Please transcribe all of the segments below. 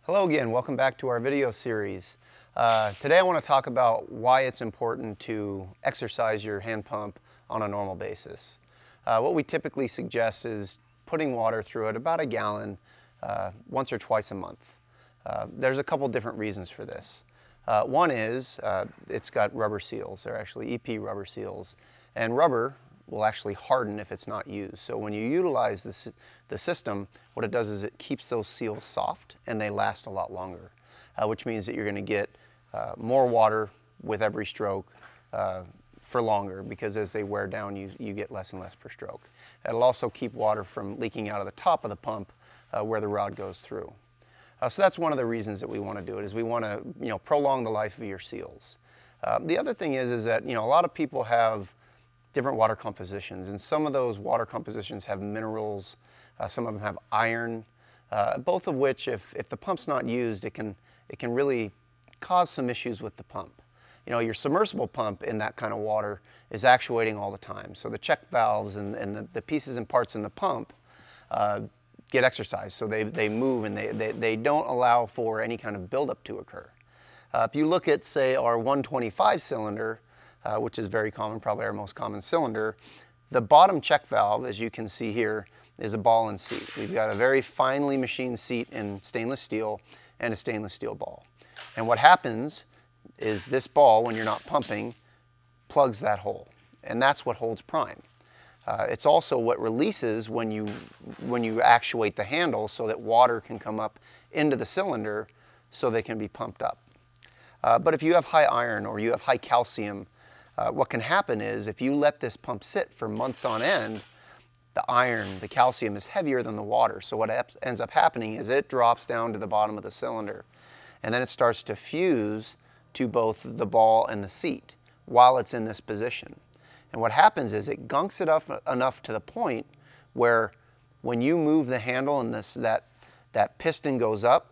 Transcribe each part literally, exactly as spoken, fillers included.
Hello again, welcome back to our video series. Uh, today I want to talk about why it's important to exercise your hand pump on a normal basis. Uh, what we typically suggest is putting water through it, about a gallon, uh, once or twice a month. Uh, there's a couple different reasons for this. Uh, one is uh, it's got rubber seals. They're actually E P rubber seals, and rubber will actually harden if it's not used. So when you utilize this, the system, what it does is it keeps those seals soft and they last a lot longer, uh, which means that you're going to get uh, more water with every stroke uh, for longer, because as they wear down, you, you get less and less per stroke. It'll also keep water from leaking out of the top of the pump uh, where the rod goes through. Uh, so that's one of the reasons that we want to do it, is we want to you know, prolong the life of your seals. Uh, the other thing is, is that you know, a lot of people have different water compositions, and some of those water compositions have minerals, uh, some of them have iron, uh, both of which, if, if the pump's not used, it can, it can really cause some issues with the pump. You know, your submersible pump in that kind of water is actuating all the time, so the check valves and, and the, the pieces and parts in the pump uh, get exercised, so they, they move and they, they, they don't allow for any kind of buildup to occur. Uh, if you look at, say, our one twenty-five cylinder, Uh, which is very common, probably our most common cylinder, the bottom check valve, as you can see here, is a ball and seat. We've got a very finely machined seat in stainless steel and a stainless steel ball. And what happens is this ball, when you're not pumping, plugs that hole. And that's what holds prime. Uh, it's also what releases when you, when you actuate the handle, so that water can come up into the cylinder so they can be pumped up. Uh, but if you have high iron or you have high calcium, Uh, what can happen is, if you let this pump sit for months on end, the iron, the calcium is heavier than the water. So what ends up happening is it drops down to the bottom of the cylinder, and then it starts to fuse to both the ball and the seat while it's in this position. And what happens is it gunks it up enough to the point where when you move the handle and this, that, that piston goes up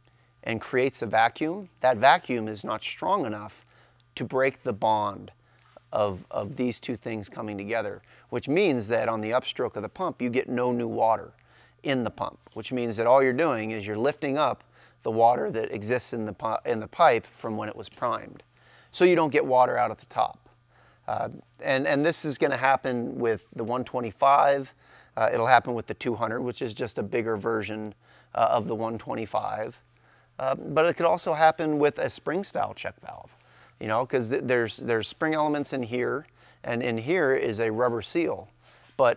and creates a vacuum, that vacuum is not strong enough to break the bond Of, of these two things coming together, which means that on the upstroke of the pump, you get no new water in the pump, which means that all you're doing is you're lifting up the water that exists in the, in the pipe from when it was primed. So you don't get water out at the top. Uh, and, and this is going to happen with the one twenty-five. Uh, it'll happen with the two hundred, which is just a bigger version uh, of the one twenty-five. Uh, but it could also happen with a spring-style check valve. You know, because th there's, there's spring elements in here, and in here is a rubber seal. But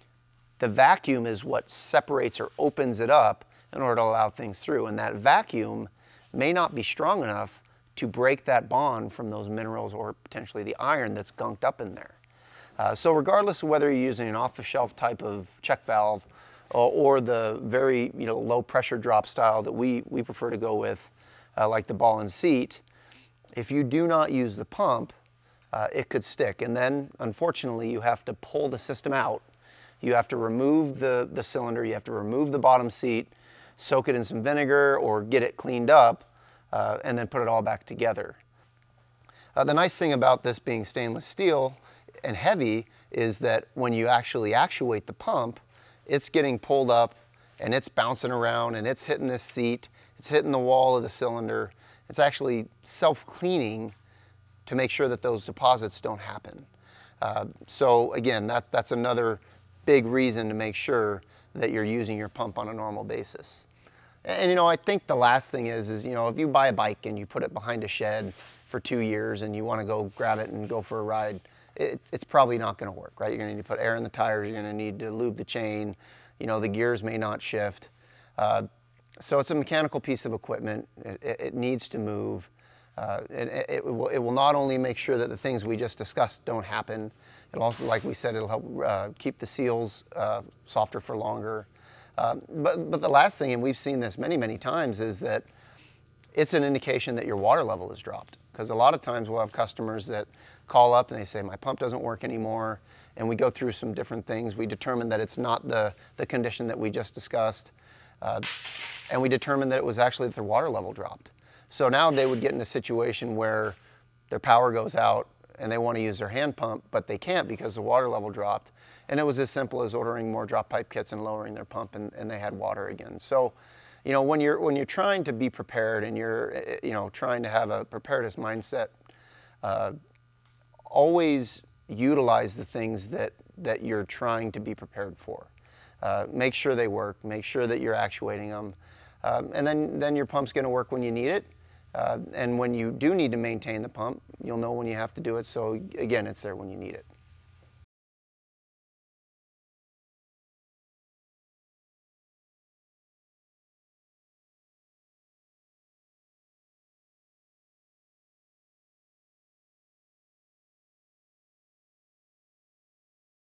the vacuum is what separates or opens it up in order to allow things through. And that vacuum may not be strong enough to break that bond from those minerals or potentially the iron that's gunked up in there. Uh, so regardless of whether you're using an off-the-shelf type of check valve or, or the very you know, low pressure drop style that we, we prefer to go with, uh, like the ball and seat, if you do not use the pump, uh, it could stick. And then, unfortunately, you have to pull the system out. You have to remove the, the cylinder, you have to remove the bottom seat, soak it in some vinegar or get it cleaned up, uh, and then put it all back together. Uh, the nice thing about this being stainless steel and heavy is that when you actually actuate the pump, it's getting pulled up and it's bouncing around and it's hitting this seat, it's hitting the wall of the cylinder. It's actually self-cleaning to make sure that those deposits don't happen. Uh, so again, that, that's another big reason to make sure that you're using your pump on a normal basis. And, and you know, I think the last thing is, is, you know, if you buy a bike and you put it behind a shed for two years and you want to go grab it and go for a ride, it, it's probably not going to work, right? You're going to need to put air in the tires, you're going to need to lube the chain, you know, the gears may not shift. Uh, So it's a mechanical piece of equipment. It, it, it needs to move. Uh, it, it, it, will, it will not only make sure that the things we just discussed don't happen, it'll also, like we said, it'll help uh, keep the seals uh, softer for longer. Uh, but, but the last thing, and we've seen this many, many times, is that it's an indication that your water level has dropped. Because a lot of times we'll have customers that call up and they say, my pump doesn't work anymore, and we go through some different things. We determine that it's not the, the condition that we just discussed. Uh, and we determined that it was actually that their water level dropped. So now they would get in a situation where their power goes out and they want to use their hand pump, but they can't because the water level dropped. And it was as simple as ordering more drop pipe kits and lowering their pump, and, and they had water again. So you know, when you're, when you're trying to be prepared and you're, you know, trying to have a preparedness mindset, uh, always utilize the things that, that you're trying to be prepared for. Uh, make sure they work, make sure that you're actuating them, um, and then, then your pump's going to work when you need it. Uh, and when you do need to maintain the pump, you'll know when you have to do it, so again, it's there when you need it.